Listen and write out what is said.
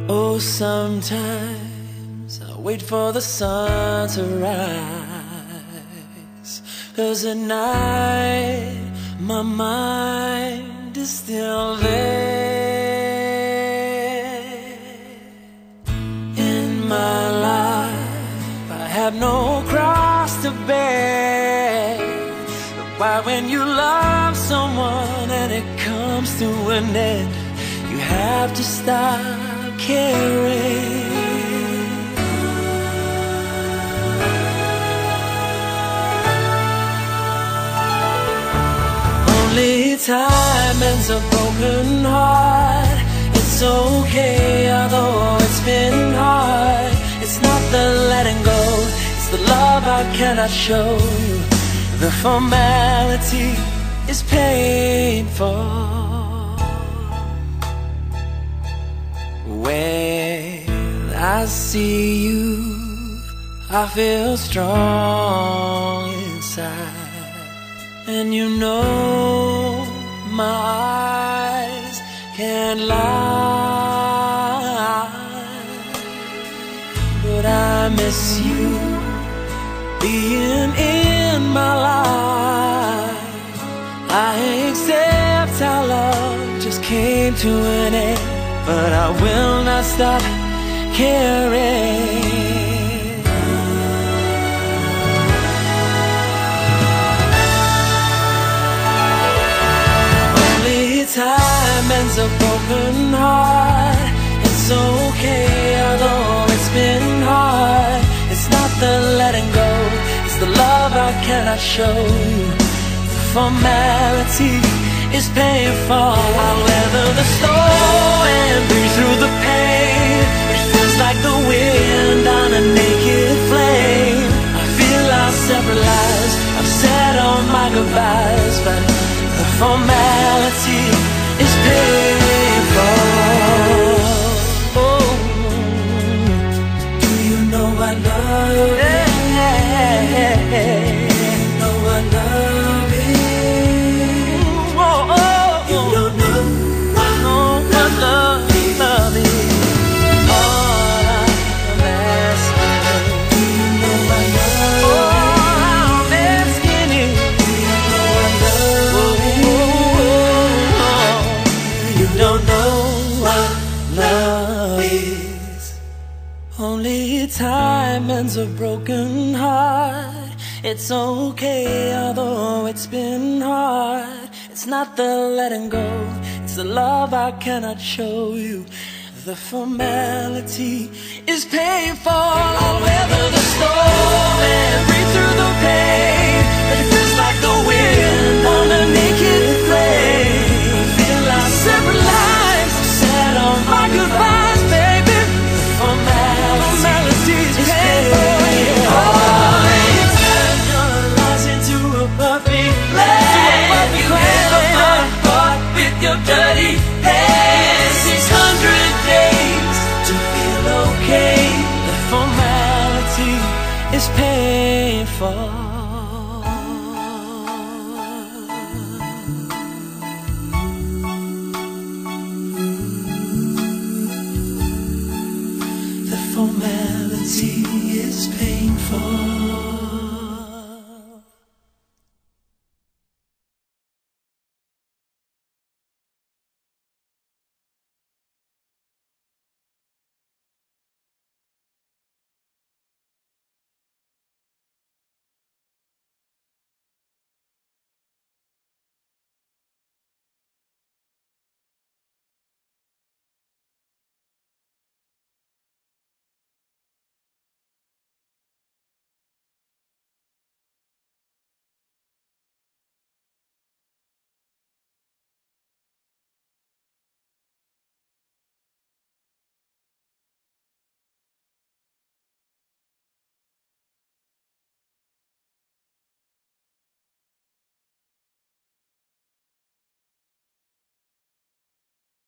Oh, sometimes I wait for the sun to rise, 'cause at night my mind is still there. In my life I have no cross to bear. But why, when you love someone and it comes to an end, you have to stop caring? Only time ends a broken heart. It's okay, although it's been hard. It's not the letting go, it's the love I cannot show you. The formality is painful. When I see you, I feel strong inside. And you know my eyes can't lie. But I miss you being in my life. I accept our love just came to an end, but I will not stop caring. Only time ends a broken heart. It's okay, although it's been hard. It's not the letting go, it's the love I cannot show you. The formality is painful. I'll weather the storm and breathe through the pain. It feels like the wind on a naked flame. I feel our separate lives, I've said all my goodbyes, but the formality is painful. Oh, do you know I love you? Only time ends a broken heart. It's okay, although it's been hard. It's not the letting go, it's the love I cannot show you. The formality is painful. I'll weather the storm and breathe through the pain. But it feels like the wind on a naked flame. I feel our separate lives, I've said all my goodbyes, baby. The formality is painful. Your dirty hands, 600 days to feel okay. The formality is painful. The formality is painful.